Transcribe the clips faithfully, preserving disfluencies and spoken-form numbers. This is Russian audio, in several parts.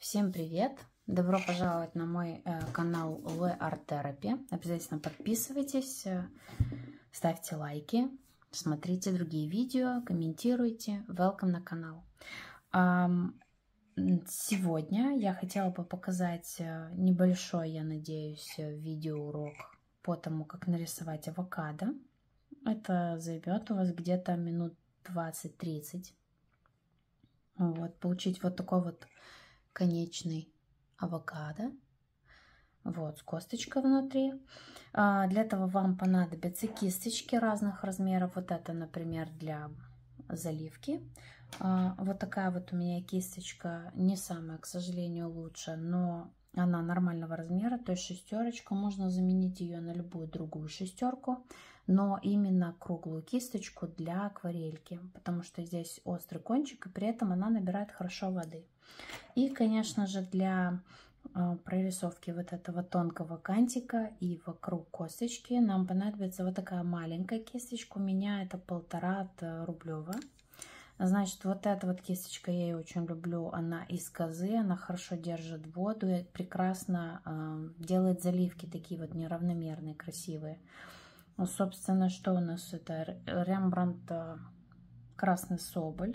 Всем привет! Добро пожаловать на мой э, канал ви ар Therapy. Обязательно подписывайтесь, э, ставьте лайки, смотрите другие видео, комментируйте. Welcome на канал. Um, сегодня я хотела бы показать небольшой, я надеюсь, видеоурок по тому, как нарисовать авокадо. Это займет у вас где-то минут двадцать-тридцать. Вот, получить вот такой вот конечный авокадо, вот, с косточкой внутри. А, для этого вам понадобятся кисточки разных размеров. Вот это, например, для заливки. А, вот такая вот у меня кисточка, не самая, к сожалению, лучшая, но она нормального размера, то есть шестерочка. Можно заменить ее на любую другую шестерку, но именно круглую кисточку для акварельки, потому что здесь острый кончик, и при этом она набирает хорошо воды. И, конечно же, для э, прорисовки вот этого тонкого кантика и вокруг косточки нам понадобится вот такая маленькая кисточка. У меня это полтора рублева. Значит, вот эта вот кисточка, я ее очень люблю, она из козы, она хорошо держит воду и прекрасно э, делает заливки такие вот неравномерные, красивые. Ну, собственно, что у нас это? Рембрандт красный соболь.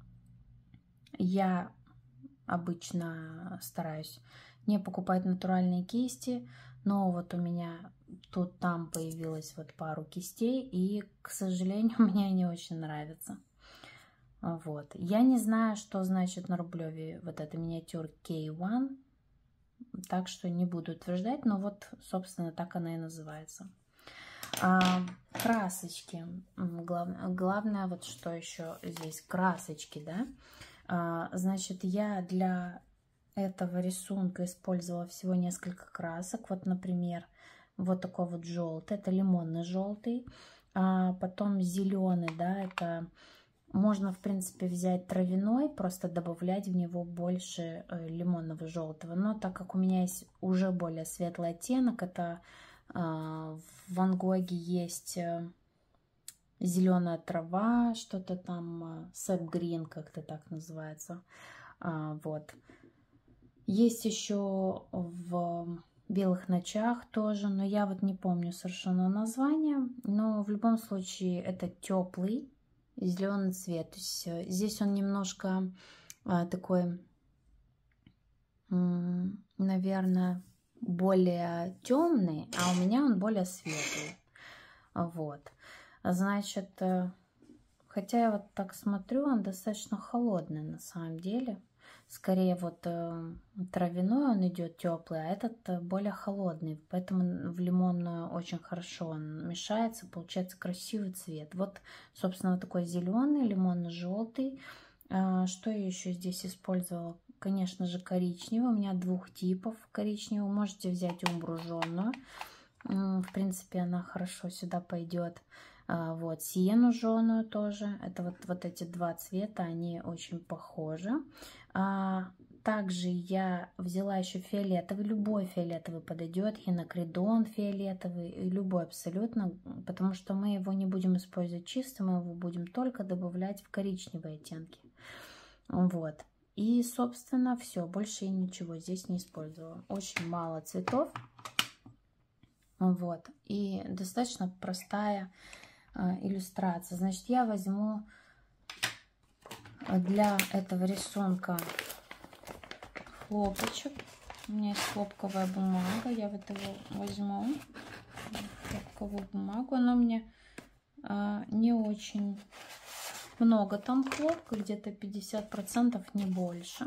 Я обычно стараюсь не покупать натуральные кисти, но вот у меня тут там появилось вот пару кистей, и, к сожалению, мне они очень нравятся. Вот. Я не знаю, что значит на рублеве вот эта миниатюр кей один, так что не буду утверждать, но вот, собственно, так она и называется. А, красочки. Главное, главное, вот что еще здесь, красочки, да. А, значит, я для этого рисунка использовала всего несколько красок. Вот, например, вот такой вот желтый, это лимонный желтый. А потом зеленый, да, это можно, в принципе, взять травяной, просто добавлять в него больше лимонного желтого. Но так как у меня есть уже более светлый оттенок, это в Ван Гоге есть зеленая трава, что-то там, сэп грин, как-то так называется. Вот. Есть еще в белых ночах тоже, но я вот не помню совершенно название. Но в любом случае это теплый зеленый цвет. То есть здесь он немножко такой, наверное, более темный, а у меня он более светлый. Вот. Значит, хотя я вот так смотрю, он достаточно холодный на самом деле. Скорее вот травяной он идет теплый, а этот более холодный. Поэтому в лимонную очень хорошо он мешается, получается красивый цвет. Вот, собственно, вот такой зеленый, лимонно-желтый. Что я еще здесь использовала? Конечно же, коричневый. У меня двух типов коричневый. Можете взять умбру жженую. В принципе, она хорошо сюда пойдет. Вот, сиену жженую тоже. Это вот, вот эти два цвета, они очень похожи. Также я взяла еще фиолетовый. Любой фиолетовый подойдет. Хинокридон фиолетовый. Любой абсолютно. Потому что мы его не будем использовать чисто. Мы его будем только добавлять в коричневые оттенки. Вот. И, собственно, все. Больше я ничего здесь не использовала. Очень мало цветов. Вот. И достаточно простая э, иллюстрация. Значит, я возьму для этого рисунка хлопочек. У меня есть хлопковая бумага. Я вот его возьму. Хлопковую бумагу. Она мне э, не очень... много там хлопка, где-то пятьдесят процентов, не больше.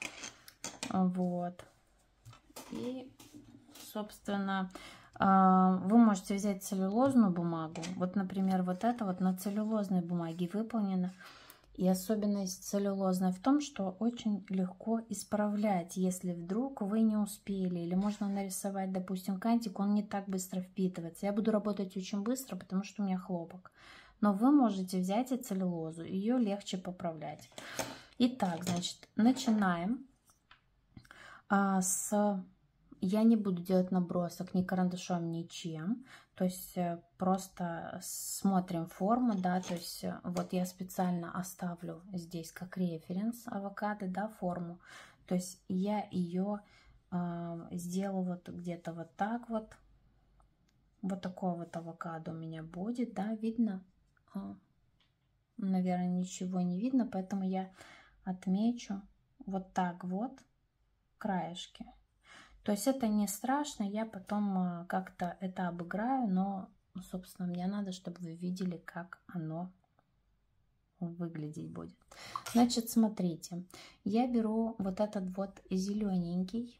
Вот. И, собственно, вы можете взять целлюлозную бумагу. Вот, например, вот это вот на целлюлозной бумаге выполнено. И особенность целлюлозной в том, что очень легко исправлять, если вдруг вы не успели. Или можно нарисовать, допустим, кантик, он не так быстро впитывается. Я буду работать очень быстро, потому что у меня хлопок. Но вы можете взять и целлюлозу, ее легче поправлять. Итак, значит, начинаем а, с... Я не буду делать набросок ни карандашом, ничем. То есть просто смотрим форму, да, то есть вот я специально оставлю здесь как референс авокадо, да, форму. То есть я ее э, сделаю вот где-то вот так вот. Вот такой вот авокадо у меня будет, да, видно? Наверное, ничего не видно, поэтому я отмечу вот так вот краешки. То есть это не страшно, я потом как-то это обыграю, но, собственно, мне надо, чтобы вы видели, как оно выглядеть будет. Значит, смотрите, я беру вот этот вот зелененький.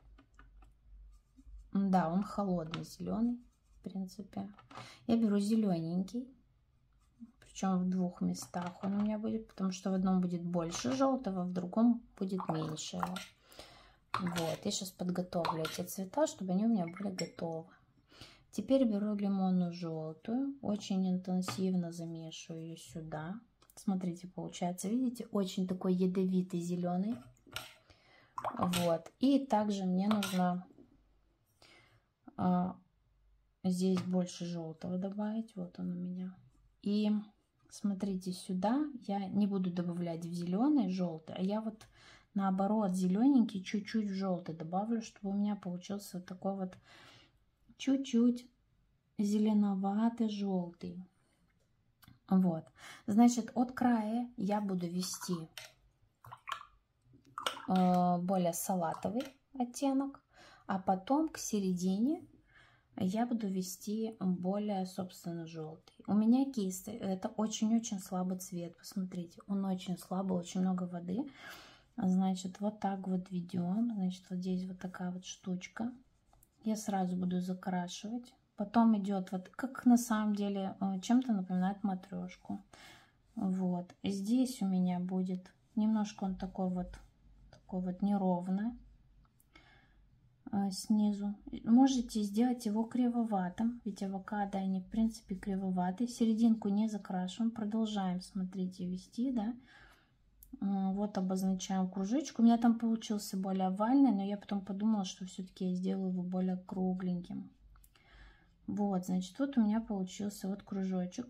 Да, он холодный зеленый, в принципе. Я беру зелененький. Причем в двух местах он у меня будет, потому что в одном будет больше желтого, в другом будет меньше. Вот, я сейчас подготовлю эти цвета, чтобы они у меня были готовы. Теперь беру лимонную желтую, очень интенсивно замешиваю ее сюда. Смотрите, получается, видите, очень такой ядовитый зеленый. Вот, и также мне нужно а, здесь больше желтого добавить, вот он у меня. И смотрите, сюда я не буду добавлять в зеленый желтый, а я вот наоборот зелененький чуть-чуть в желтый добавлю, чтобы у меня получился вот такой вот чуть-чуть зеленоватый желтый. Вот, значит, от края я буду вести э, более салатовый оттенок, а потом к середине я буду вести более, собственно, желтый. У меня кисть, это очень-очень слабый цвет. Посмотрите, он очень слабый, очень много воды. Значит, вот так вот ведем. Значит, вот здесь вот такая вот штучка. Я сразу буду закрашивать. Потом идет вот, как на самом деле, чем-то напоминает матрешку. Вот. Здесь у меня будет немножко он такой вот, такой вот неровный. Снизу. Можете сделать его кривоватым, ведь авокадо, они в принципе кривоватые. Серединку не закрашиваем, продолжаем, смотрите, вести, да. Вот обозначаем кружочек. У меня там получился более овальный, но я потом подумала, что все-таки я сделаю его более кругленьким. Вот, значит, вот у меня получился вот кружочек.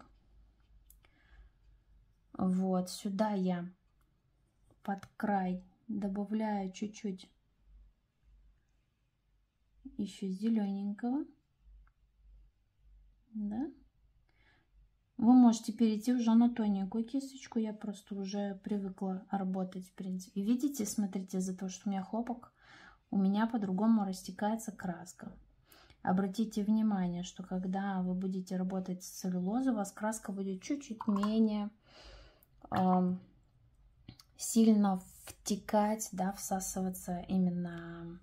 Вот, сюда я под край добавляю чуть-чуть еще зелененького, да. Вы можете перейти уже на тоненькую кисточку, я просто уже привыкла работать, в принципе. И видите, смотрите, из-за того, что у меня хлопок, у меня по-другому растекается краска. Обратите внимание, что когда вы будете работать с целлюлозой, у вас краска будет чуть-чуть менее э, сильно втекать, да, всасываться именно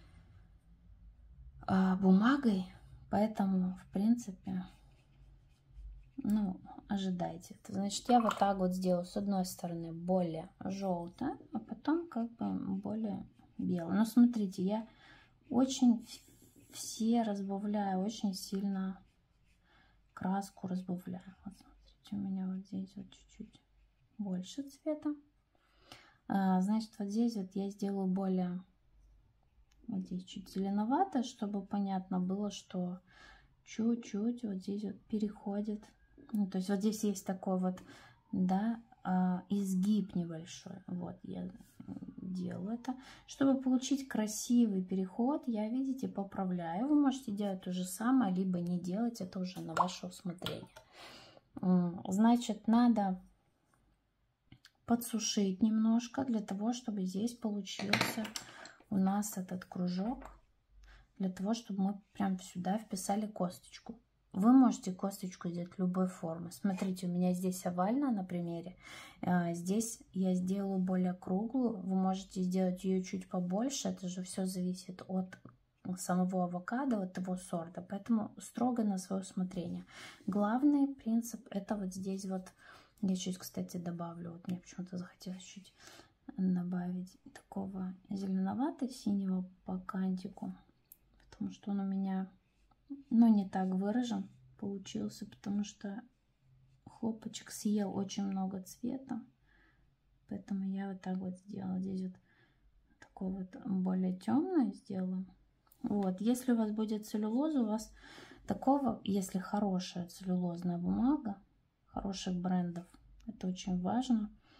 бумагой, поэтому в принципе, ну, ожидайте это. Значит, я вот так вот сделаю с одной стороны более желтое, а потом как бы более белое. Но смотрите, я очень все разбавляю, очень сильно краску разбавляю. Вот смотрите, у меня вот здесь вот чуть-чуть больше цвета. А, значит, вот здесь вот я сделаю более вот здесь чуть зеленовато, чтобы понятно было, что чуть-чуть вот здесь вот переходит. Ну, то есть вот здесь есть такой вот, да, изгиб небольшой. Вот я делаю это. Чтобы получить красивый переход, я, видите, поправляю. Вы можете делать то же самое, либо не делать. Это уже на ваше усмотрение. Значит, надо подсушить немножко для того, чтобы здесь получился у нас этот кружок, для того, чтобы мы прям сюда вписали косточку. Вы можете косточку сделать любой формы. Смотрите, у меня здесь овальная на примере. Здесь я сделаю более круглую. Вы можете сделать ее чуть побольше. Это же все зависит от самого авокадо, от его сорта. Поэтому строго на свое усмотрение. Главный принцип это вот здесь вот. Я чуть, кстати, добавлю. Вот мне почему-то захотелось чуть добавить такого зеленовато-синего по кантику, потому что он у меня, ну, не так выражен получился, потому что хлопочек съел очень много цвета, поэтому я вот так вот сделала. Здесь вот такой вот более темный сделаю. Вот, если у вас будет целлюлоза, у вас такого, если хорошая целлюлозная бумага, хороших брендов, это очень важно.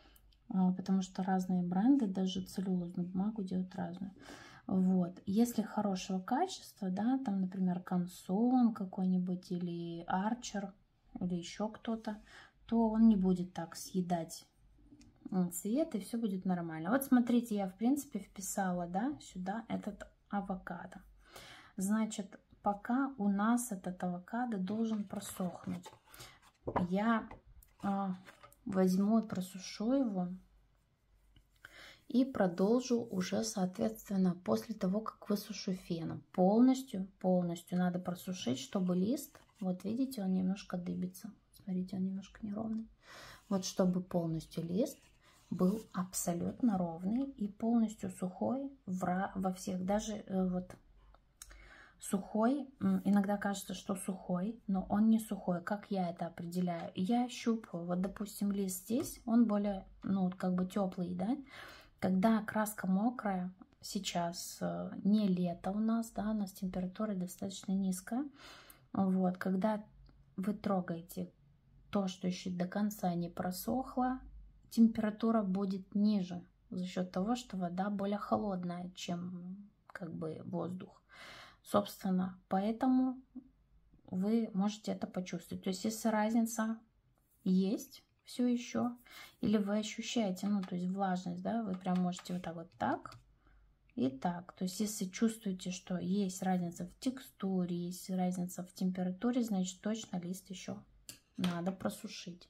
потому что разные бренды, даже целлюлозную бумагу делают разную. Вот. Если хорошего качества, да, там, например, Canson какой-нибудь или Archer или еще кто-то, то он не будет так съедать цвет, и все будет нормально. Вот смотрите, я в принципе вписала, да, сюда этот авокадо. Значит, пока у нас этот авокадо должен просохнуть, я а, возьму и просушу его и продолжу уже, соответственно, после того, как высушу феном. Полностью, полностью надо просушить, чтобы лист, вот видите, он немножко дыбится. Смотрите, он немножко неровный. Вот чтобы полностью лист был абсолютно ровный и полностью сухой во всех, даже э, вот сухой, иногда кажется, что сухой, но он не сухой. Как я это определяю? Я щупаю, вот допустим лист здесь, он более, ну как бы теплый, да? Когда краска мокрая, сейчас э, не лето у нас, да, у нас температура достаточно низкая, вот, когда вы трогаете то, что еще до конца не просохло, температура будет ниже за счет того, что вода более холодная, чем как бы воздух. Собственно, поэтому вы можете это почувствовать. То есть, если разница есть все еще, или вы ощущаете, ну, то есть влажность, да, вы прям можете вот так вот так и так. То есть, если чувствуете, что есть разница в текстуре, есть разница в температуре, значит, точно лист еще надо просушить.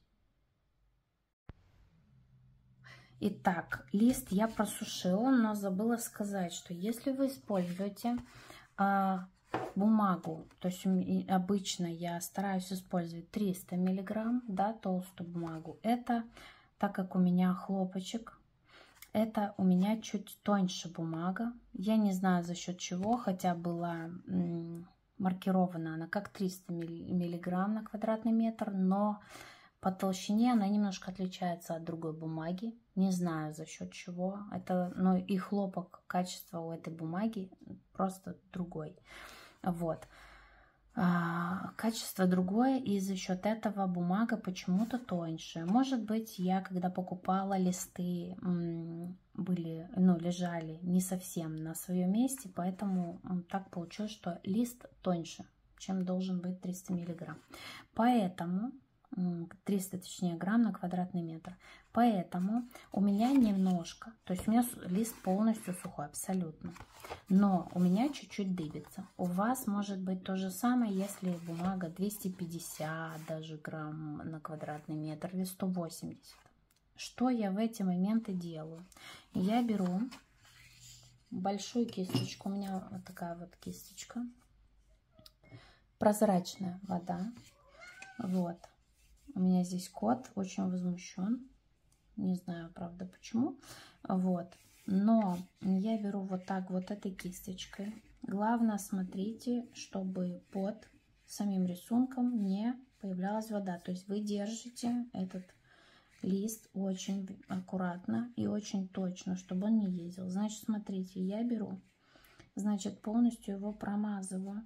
Итак, лист я просушила, но забыла сказать, что если вы используете а, бумагу, то есть обычно я стараюсь использовать триста миллиграмм, да, толстую бумагу, это, так как у меня хлопочек, это у меня чуть тоньше бумага, я не знаю за счет чего, хотя была маркирована она как триста миллиграмм на квадратный метр, но по толщине она немножко отличается от другой бумаги. Не знаю за счет чего. Это, но и хлопок, качество у этой бумаги просто другой. Вот. А, качество другое, и за счет этого бумага почему-то тоньше. Может быть, я когда покупала листы, были, ну, лежали не совсем на своем месте, поэтому так получилось, что лист тоньше, чем должен быть триста миллиграмм. Поэтому триста, точнее, грамм на квадратный метр. Поэтому у меня немножко, то есть у меня лист полностью сухой, абсолютно. Но у меня чуть-чуть дыбится. У вас может быть то же самое, если бумага двести пятьдесят даже грамм на квадратный метр или сто восемьдесят. Что я в эти моменты делаю? Я беру большую кисточку, у меня вот такая вот кисточка, прозрачная вода, вот. У меня здесь кот очень возмущен. Не знаю, правда, почему. Вот. Но я беру вот так вот этой кисточкой. Главное, смотрите, чтобы под самим рисунком не появлялась вода. То есть вы держите этот лист очень аккуратно и очень точно, чтобы он не ездил. Значит, смотрите, я беру, значит, полностью его промазываю.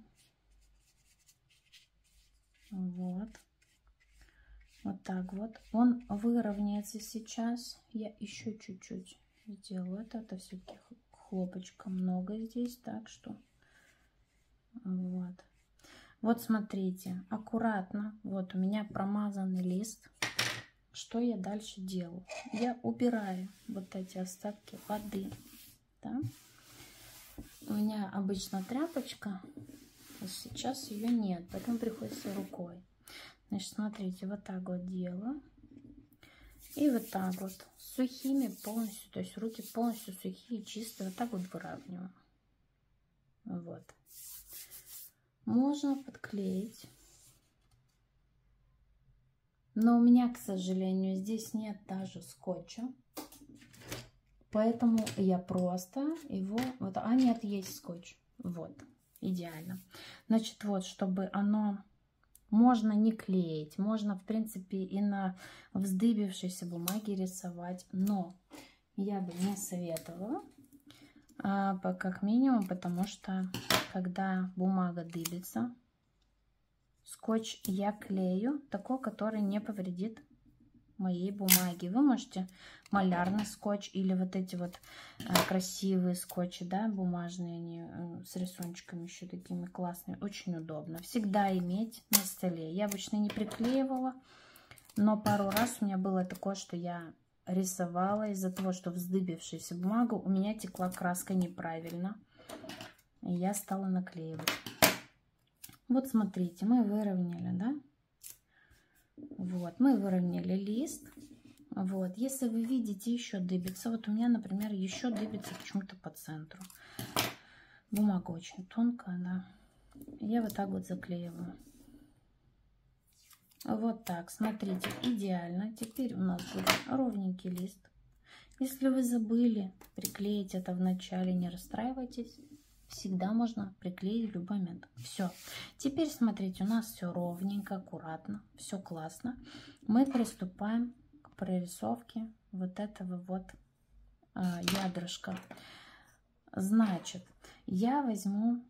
Вот. Вот так вот. Он выровняется сейчас. Я еще чуть-чуть сделаю это. Это все-таки хлопочка много здесь. Так что вот. Вот смотрите. Аккуратно. Вот у меня промазанный лист. Что я дальше делаю? Я убираю вот эти остатки воды. Да? У меня обычно тряпочка. Сейчас ее нет. Поэтому приходится рукой. Значит, смотрите, вот так вот делаю. И вот так вот сухими полностью, то есть руки полностью сухие, чистые, вот так вот выравниваю. Вот. Можно подклеить. Но у меня, к сожалению, здесь нет даже скотча. Поэтому я просто его... Вот, а нет, есть скотч. Вот. Идеально. Значит, вот, чтобы оно... Можно не клеить, можно, в принципе, и на вздыбившейся бумаге рисовать, но я бы не советовала, а, как минимум, потому что, когда бумага дыбится, скотч я клею такой, который не повредит моей бумаги. Вы можете малярный скотч или вот эти вот э, красивые скотчи, да, бумажные, они э, с рисунчиками еще такими классными. Очень удобно. Всегда иметь на столе. Я обычно не приклеивала, но пару раз у меня было такое, что я рисовала из-за того, что вздыбившаяся бумага, у меня текла краска неправильно. И я стала наклеивать. Вот смотрите, мы выровняли, да? Вот, мы выровняли лист. Вот, если вы видите еще дыбится, вот у меня, например, еще дыбится почему-то по центру. Бумага очень тонкая, да. Я вот так вот заклеиваю. Вот так, смотрите, идеально. Теперь у нас будет ровненький лист. Если вы забыли приклеить это в начале, не расстраивайтесь. Всегда можно приклеить в любой момент. Все. Теперь смотрите, у нас все ровненько, аккуратно, все классно. Мы приступаем к прорисовке вот этого вот э, ядрышка. Значит, я возьму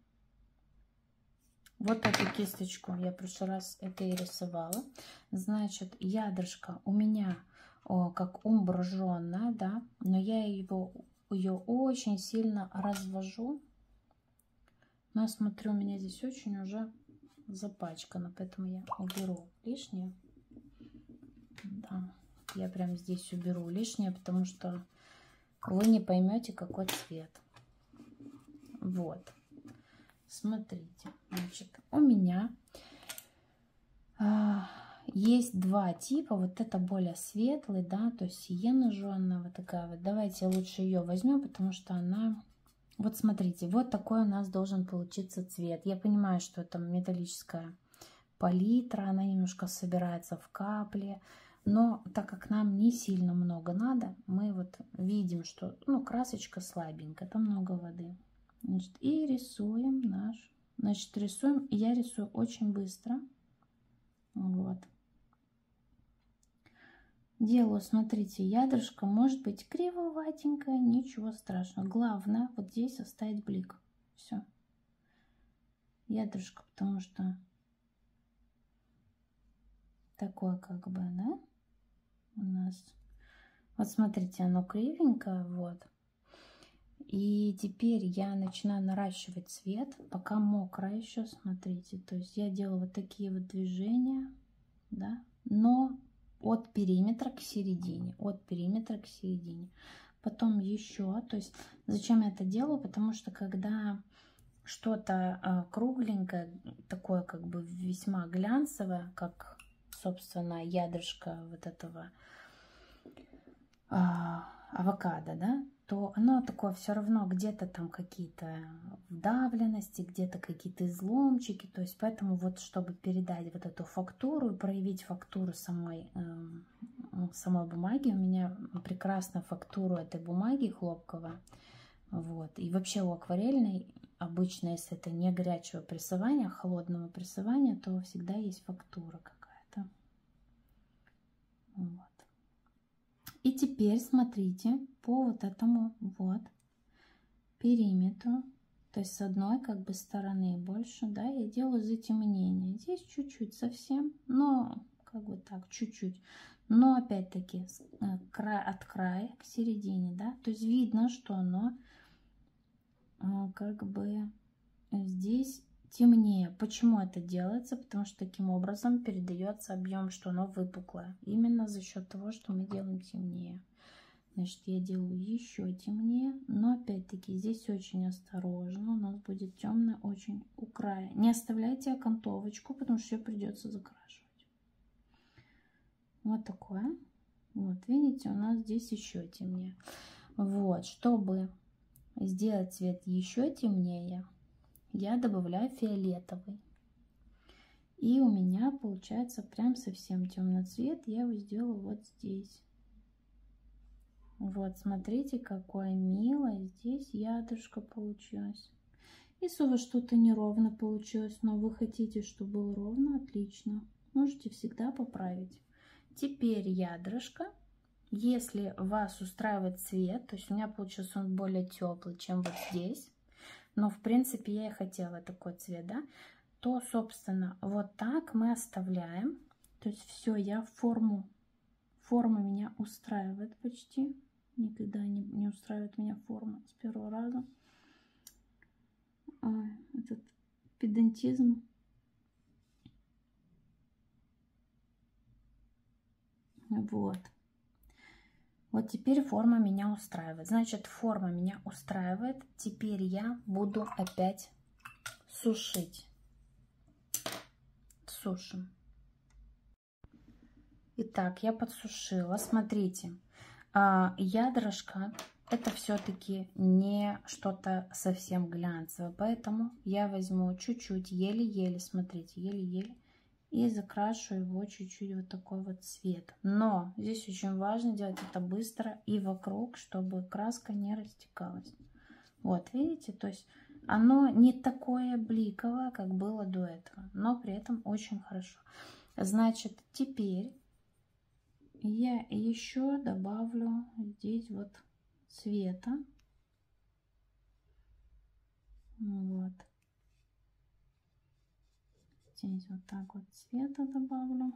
вот эту кисточку. Я в прошлый раз это и рисовала. Значит, ядрышко у меня о, как умбраженное, да, но я его, ее очень сильно развожу. Но я смотрю, у меня здесь очень уже запачкано, поэтому я уберу лишнее. Да, я прям здесь уберу лишнее, потому что вы не поймете, какой цвет. Вот. Смотрите, значит, у меня а, есть два типа. Вот это более светлый, да, то есть сиена жженая, вот такая вот. Давайте лучше ее возьмем, потому что она... Вот смотрите, вот такой у нас должен получиться цвет. Я понимаю, что это металлическая палитра, она немножко собирается в капли, но так как нам не сильно много надо, мы вот видим, что, ну, красочка слабенькая, там много воды. Значит, и рисуем наш, значит, рисуем, и я рисую очень быстро. Вот. Делаю, смотрите, ядрышко может быть кривоватенькое, ничего страшного. Главное вот здесь оставить блик. Все. Ядрышко, потому что такое как бы, да, у нас. Вот смотрите, оно кривенькое, вот. И теперь я начинаю наращивать цвет, пока мокро еще, смотрите. То есть я делаю вот такие вот движения, да, но от периметра к середине, от периметра к середине. Потом еще, то есть зачем я это делаю? Потому что когда что-то а, кругленькое, такое как бы весьма глянцевое, как, собственно, ядрышко вот этого а, авокадо, да, то оно такое все равно где-то там какие-то вдавленности, где-то какие-то изломчики. То есть поэтому вот чтобы передать вот эту фактуру, проявить фактуру самой, э, самой бумаги, у меня прекрасная фактура этой бумаги хлопковая. Вот. И вообще у акварельной обычно, если это не горячего прессования, а холодного прессования, то всегда есть фактура какая-то. Вот. И теперь смотрите по вот этому вот периметру, то есть с одной как бы стороны больше, да, я делаю затемнение. Здесь чуть-чуть совсем, но как бы так, чуть-чуть. Но опять-таки от края к середине, да, то есть видно, что оно как бы здесь темнее. Почему это делается? Потому что таким образом передается объем, что оно выпуклое. Именно за счет того, что мы делаем темнее. Значит, я делаю еще темнее. Но опять-таки здесь очень осторожно. У нас будет темное очень у края. Не оставляйте окантовочку, потому что ее придется закрашивать. Вот такое. Вот, видите, у нас здесь еще темнее. Вот, чтобы сделать цвет еще темнее, я добавляю фиолетовый. И у меня получается прям совсем темный цвет. Я его сделала вот здесь. Вот, смотрите, какое милое здесь ядрышко получилось. Если у вас что-то неровно получилось, но вы хотите, чтобы было ровно, отлично. Можете всегда поправить. Теперь ядрышко. Если вас устраивает цвет, то есть у меня получился он более теплый, чем вот здесь, но в принципе я и хотела такой цвет, да, то, собственно, вот так мы оставляем. То есть все, я форму, форма меня устраивает почти. Никогда не, не устраивает меня форма с первого раза. А, этот педантизм. Вот. Вот теперь форма меня устраивает. Значит, форма меня устраивает. Теперь я буду опять сушить. Сушим. Итак, я подсушила. Смотрите, ядрышко это все-таки не что-то совсем глянцевое. Поэтому я возьму чуть-чуть, еле-еле, смотрите, еле-еле. И закрашу его чуть-чуть вот такой вот цвет. Но здесь очень важно делать это быстро и вокруг, чтобы краска не растекалась. Вот, видите, то есть оно не такое бликовое, как было до этого, но при этом очень хорошо. Значит, теперь я еще добавлю здесь вот цвета. Вот. Здесь вот так вот цвета добавлю.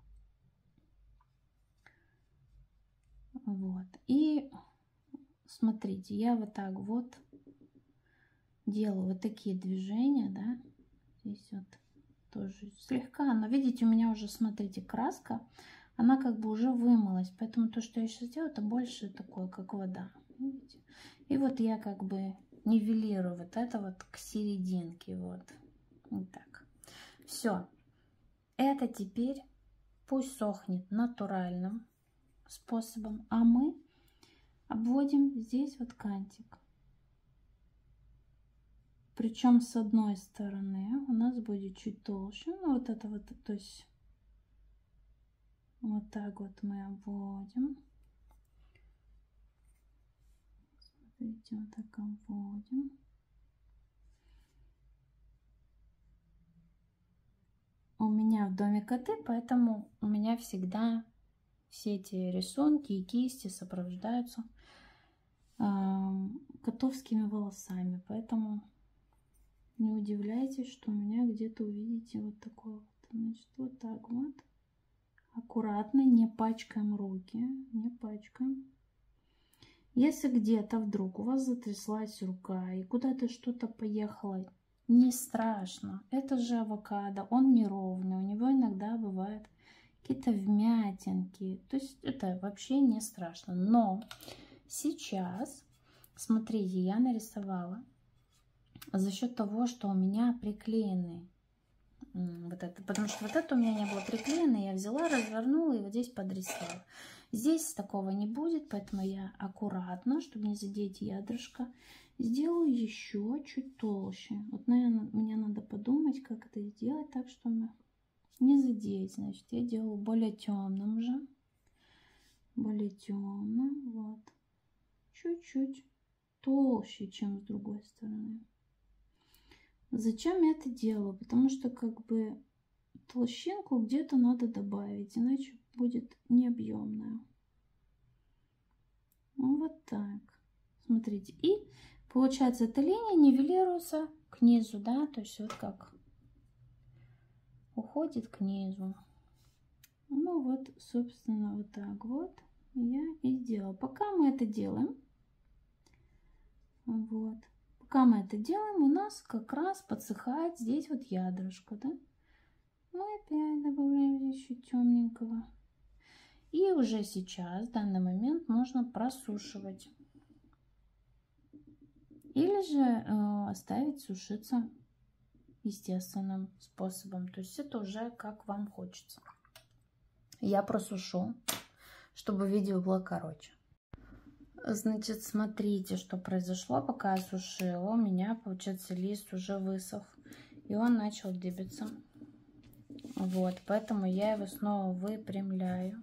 Вот. И смотрите, я вот так вот делаю вот такие движения, да. Здесь вот тоже слегка, но видите, у меня уже, смотрите, краска, она как бы уже вымылась. Поэтому то, что я сейчас делаю, это больше такое, как вода. Видите? И вот я как бы нивелирую вот это вот к серединке. Вот. Вот так. Все. Это теперь пусть сохнет натуральным способом. А мы обводим здесь вот кантик. Причем с одной стороны у нас будет чуть толще. Ну, вот это вот, то есть вот так вот мы обводим. Смотрите, вот так обводим. У меня в доме коты, поэтому у меня всегда все эти рисунки и кисти сопровождаются э, котовскими волосами. Поэтому не удивляйтесь, что у меня где-то увидите вот такое вот. Значит, вот так вот. Аккуратно, не пачкаем руки, не пачкаем. Если где-то вдруг у вас затряслась рука и куда-то что-то поехало, не страшно. Это же авокадо, он неровный, у него иногда бывают какие-то вмятинки. То есть это вообще не страшно. Но сейчас, смотрите, я нарисовала за счет того, что у меня приклеены вот это, потому что вот это у меня не было приклеено, я взяла, развернула и вот здесь подрисовала. Здесь такого не будет, поэтому я аккуратно, чтобы не задеть ядрышко, сделаю еще чуть толще. Вот, наверное, мне надо подумать, как это сделать так, чтобы не задеть. Значит, я делаю более темным уже, более темным, вот, чуть-чуть толще, чем с другой стороны. Зачем я это делаю? Потому что как бы толщинку где-то надо добавить, иначе будет необъемная. Вот так. Смотрите. И получается эта линия нивелируется к низу, да, то есть вот как уходит к низу. Ну вот, собственно, вот так вот я и сделала. Пока мы это делаем, вот. Пока мы это делаем, у нас как раз подсыхает здесь вот ядрышко, да? Мы опять добавляем здесь чуть темненького. И уже сейчас, в данный момент, можно просушивать. Или же э, оставить сушиться естественным способом. То есть это уже как вам хочется. Я просушу, чтобы видео было короче. Значит, смотрите, что произошло, пока я сушила. У меня, получается, лист уже высох. И он начал дыбиться. Вот, поэтому я его снова выпрямляю.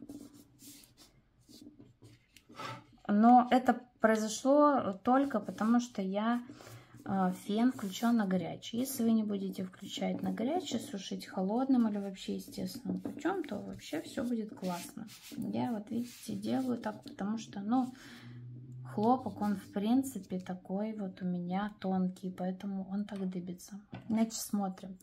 Но это произошло только потому, что я э, фен включила на горячий. Если вы не будете включать на горячий, сушить холодным или вообще естественным путем, то вообще все будет классно. Я вот, видите, делаю так, потому что, ну, хлопок, он в принципе такой вот у меня тонкий, поэтому он так дыбится. Значит, смотрим.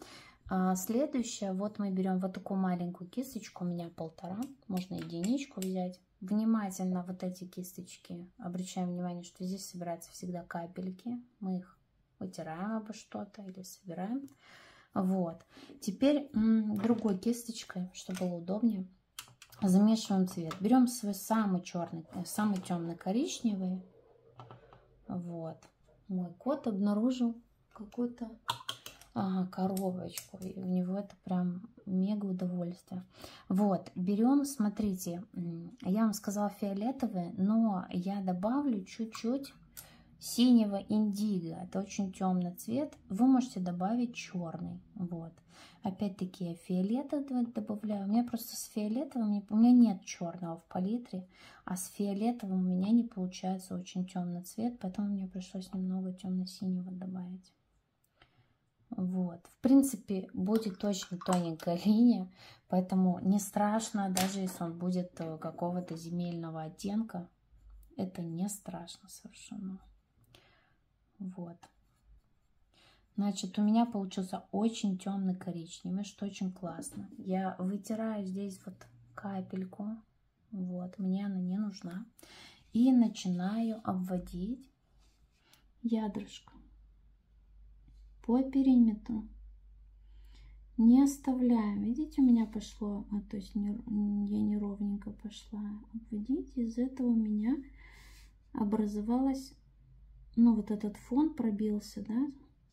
А следующее, вот мы берем вот такую маленькую кисточку, у меня полтора, можно единичку взять. Внимательно вот эти кисточки, обращаем внимание, что здесь собираются всегда капельки. Мы их вытираем обо что-то или собираем. Вот. Теперь другой кисточкой, чтобы было удобнее, замешиваем цвет. Берем свой самый черный, самый темный коричневый. Вот. Мой кот обнаружил какую-то ага, коробочку. И у него это прям мега удовольствие. Вот. Берем, смотрите, я вам сказала фиолетовый, но я добавлю чуть-чуть синего индиго. Это очень темный цвет. Вы можете добавить черный. Вот. Опять-таки я фиолетовый добавляю. У меня просто с фиолетовым, у меня нет черного в палитре, а с фиолетовым у меня не получается очень темный цвет, поэтому мне пришлось немного темно-синего добавить. Вот. В принципе, будет очень тоненькая линия, поэтому не страшно, даже если он будет какого-то земельного оттенка. Это не страшно совершенно. Вот. Значит, у меня получился очень темный коричневый, что очень классно. Я вытираю здесь вот капельку. Вот, мне она не нужна. И начинаю обводить ядрышко по периметру. Не оставляем. Видите, у меня пошло, а, то есть не, я неровненько пошла обводить. Из этого у меня образовалась, ну, вот этот фон пробился, да.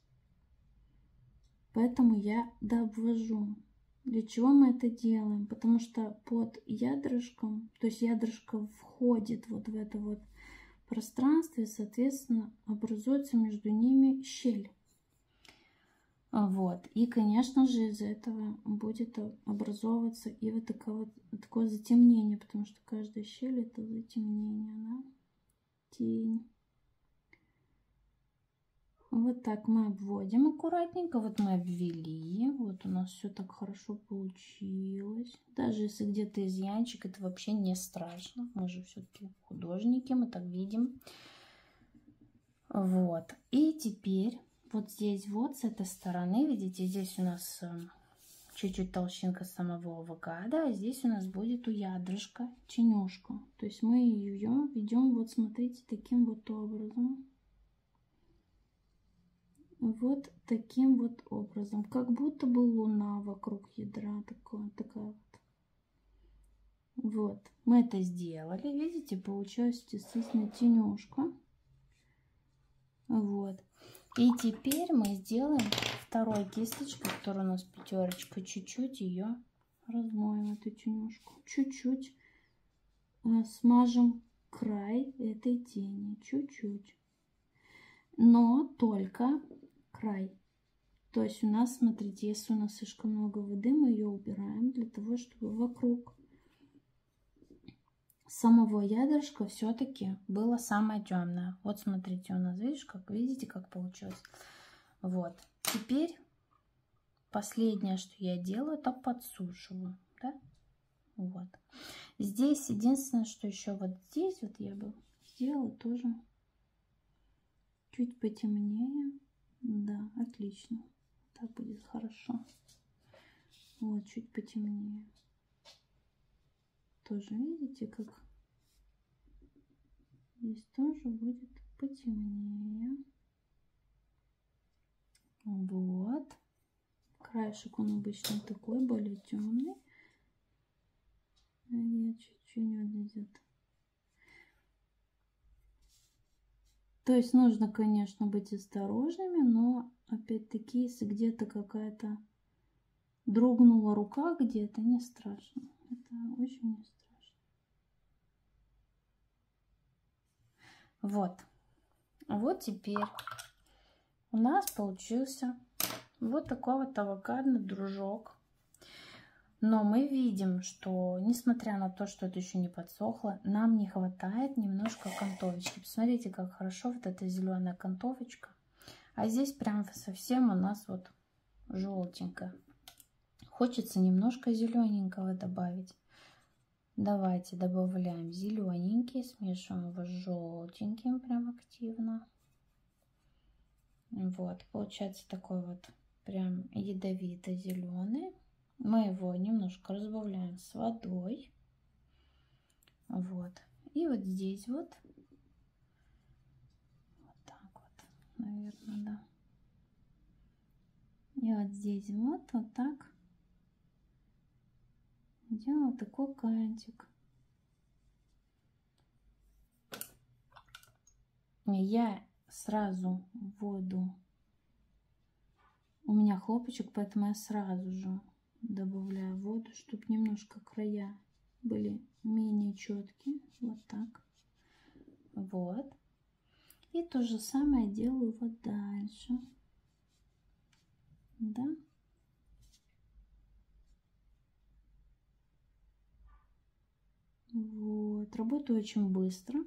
Поэтому я дообвожу. Для чего мы это делаем? Потому что под ядрышком, то есть ядрышко входит вот в это вот пространство, и, соответственно, образуется между ними щель. Вот. И, конечно же, из-за этого будет образовываться и вот такое, вот такое затемнение, потому что каждая щель — это затемнение, да? Тень. Вот так мы обводим аккуратненько. Вот мы обвели. Вот у нас все так хорошо получилось. Даже если где-то изъянчик, это вообще не страшно. Мы же все-таки художники, мы так видим. Вот. И теперь вот здесь вот с этой стороны, видите, здесь у нас чуть-чуть толщинка самого авокадо, а здесь у нас будет у ядрышка тенюшка. То есть мы ее ведем, вот смотрите, таким вот образом. Вот таким вот образом, как будто бы луна вокруг ядра, такое, такая вот. Вот, мы это сделали, видите, получилась действительно тенюшка. Вот, и теперь мы сделаем второй кисточкой, которая у нас пятерочка, чуть-чуть ее размоем, эту тенюшку, чуть-чуть смажем край этой тени, чуть-чуть, но только край. То есть у нас, смотрите, если у нас слишком много воды, мы ее убираем для того, чтобы вокруг самого ядрышка все-таки было самое темное. Вот смотрите, у нас, видишь, как видите, как получилось. Вот. Теперь последнее, что я делаю, это подсушиваю. Да? Вот. Здесь единственное, что еще вот здесь вот я бы сделала тоже чуть потемнее. Да, отлично. Так будет хорошо. Вот, чуть потемнее. Тоже видите, как здесь тоже будет потемнее. Вот. Краешек он обычно такой, более темный. А я чуть-чуть вот идет. То есть нужно, конечно, быть осторожными, но опять-таки, если где-то какая-то дрогнула рука, где-то, не страшно. Это очень не страшно. Вот. Вот теперь у нас получился вот такой вот авокадный дружок. Но мы видим, что, несмотря на то, что это еще не подсохло, нам не хватает немножко окантовочки. Посмотрите, как хорошо вот эта зеленая окантовочка. А здесь прям совсем у нас вот желтенькая. Хочется немножко зелененького добавить. Давайте добавляем зелененький, смешиваем его с желтеньким прям активно. Вот, получается такой вот прям ядовито-зеленый. Мы его немножко разбавляем с водой. Вот. И вот здесь вот. Вот так вот, наверное, да. И вот здесь вот, вот так. Делаю такой кантик. Я сразу в воду. У меня хлопочек, поэтому я сразу же добавляю воду, чтобы немножко края были менее четкие. Вот так. Вот. И то же самое делаю вот дальше. Да. Вот. Работаю очень быстро.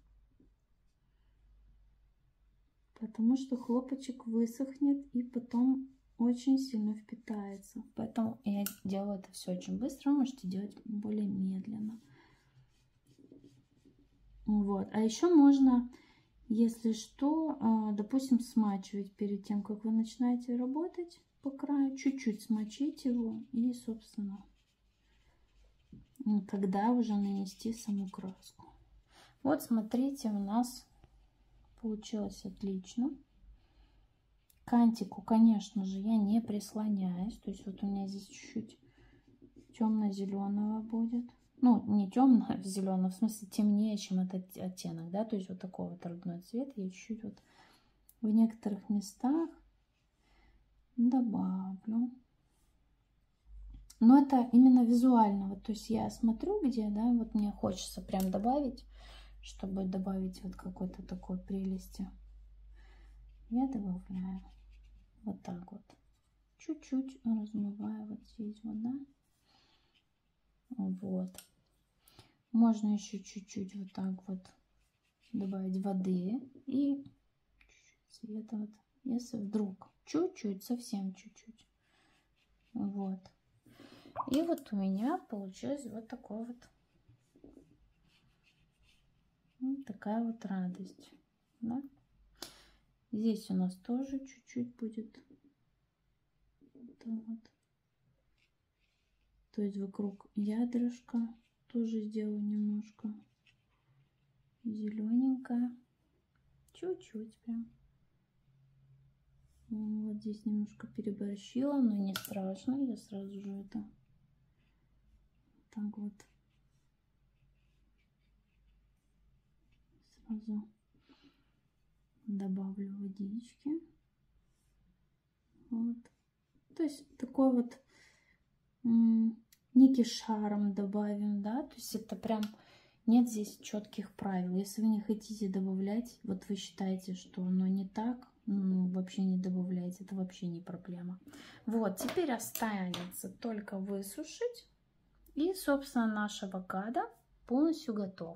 Потому что хлопочек высохнет и потом очень сильно впитается. Поэтому я делаю это все очень быстро. Вы можете делать более медленно. Вот. А еще можно, если что, допустим, смачивать перед тем, как вы начинаете работать по краю. Чуть-чуть смочить его и, собственно, тогда уже нанести саму краску. Вот смотрите, у нас получилось отлично. К кантику, конечно же, я не прислоняюсь. То есть вот у меня здесь чуть-чуть темно-зеленого будет. Ну, не темно-зеленого, в смысле темнее, чем этот оттенок, да. То есть вот такой вот родной цвет я чуть-чуть вот в некоторых местах добавлю. Но это именно визуально. Вот, то есть я смотрю, где, да, вот мне хочется прям добавить, чтобы добавить вот какой-то такой прелести. Я добавляю вот так вот. Чуть-чуть размываю вот здесь вот, да. Вот. Можно еще чуть-чуть вот так вот добавить воды и чуть-чуть цвета вот. Если вдруг чуть-чуть, совсем чуть-чуть. Вот. И вот у меня получилось вот такой вот. Вот такая вот радость. Да? Здесь у нас тоже чуть-чуть будет. Вот так вот. То есть вокруг ядрышка тоже сделаю немножко зелененькое. Чуть-чуть прям. Вот здесь немножко переборщила, но не страшно. Я сразу же это так вот сразу добавлю водички. Вот. То есть такой вот некий шарм добавим, да. То есть это прям нет здесь четких правил. Если вы не хотите добавлять, вот вы считаете, что оно не так, ну, вообще не добавляйте, это вообще не проблема. Вот, теперь останется только высушить. И, собственно, наш авокадо полностью готов.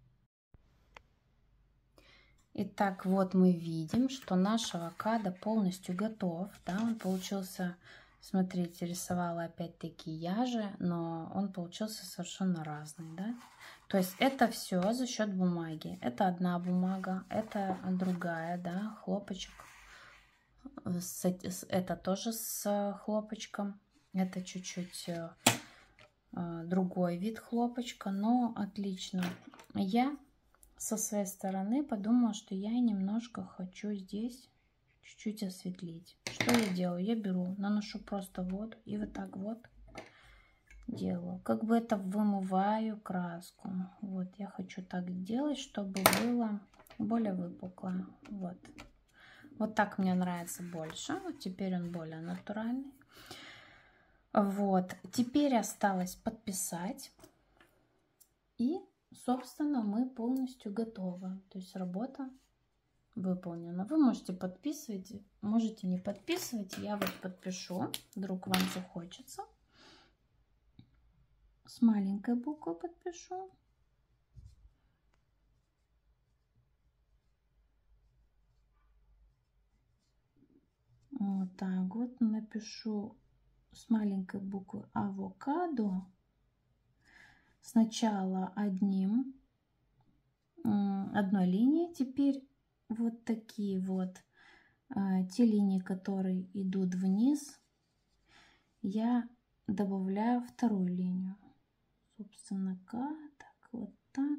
Итак, вот мы видим, что наш авокадо полностью готов. Да, он получился, смотрите, рисовала опять-таки я же, но он получился совершенно разный. Да? То есть это все за счет бумаги. Это одна бумага, это другая, да, хлопочек. Это тоже с хлопочком. Это чуть-чуть другой вид хлопочка, но отлично. Я со своей стороны подумала, что я немножко хочу здесь чуть-чуть осветлить. Что я делаю? Я беру, наношу просто воду и вот так вот делаю. Как бы это вымываю краску. Вот, я хочу так сделать, чтобы было более выпукло. Вот. Вот так мне нравится больше. Вот теперь он более натуральный. Вот. Теперь осталось подписать. И, собственно, мы полностью готовы. То есть работа выполнена. Вы можете подписывать, можете не подписывать. Я вот подпишу. Вдруг вам захочется. С маленькой буквы подпишу. Вот так вот напишу с маленькой буквы авокадо. Сначала одним, одной линией. Теперь вот такие вот те линии, которые идут вниз, я добавляю вторую линию. Собственно, так, вот так.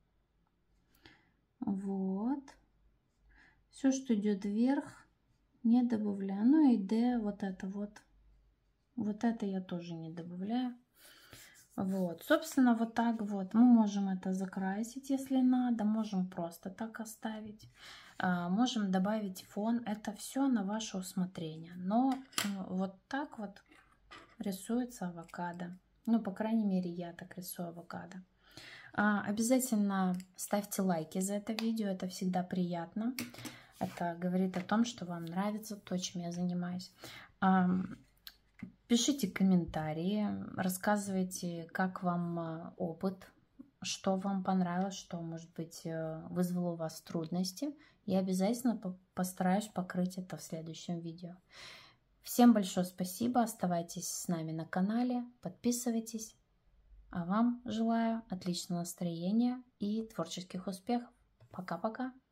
Вот. Все, что идет вверх, не добавляю. Ну и D, вот это вот. Вот это я тоже не добавляю. Вот, собственно, вот так вот. Мы можем это закрасить, если надо. Можем просто так оставить. А, можем добавить фон. Это все на ваше усмотрение. Но вот так вот рисуется авокадо. Ну, по крайней мере, я так рисую авокадо. А, обязательно ставьте лайки за это видео. Это всегда приятно. Это говорит о том, что вам нравится то, чем я занимаюсь. А, пишите комментарии, рассказывайте, как вам опыт, что вам понравилось, что, может быть, вызвало у вас трудности. Я обязательно постараюсь покрыть это в следующем видео. Всем большое спасибо, оставайтесь с нами на канале, подписывайтесь. А вам желаю отличного настроения и творческих успехов. Пока-пока.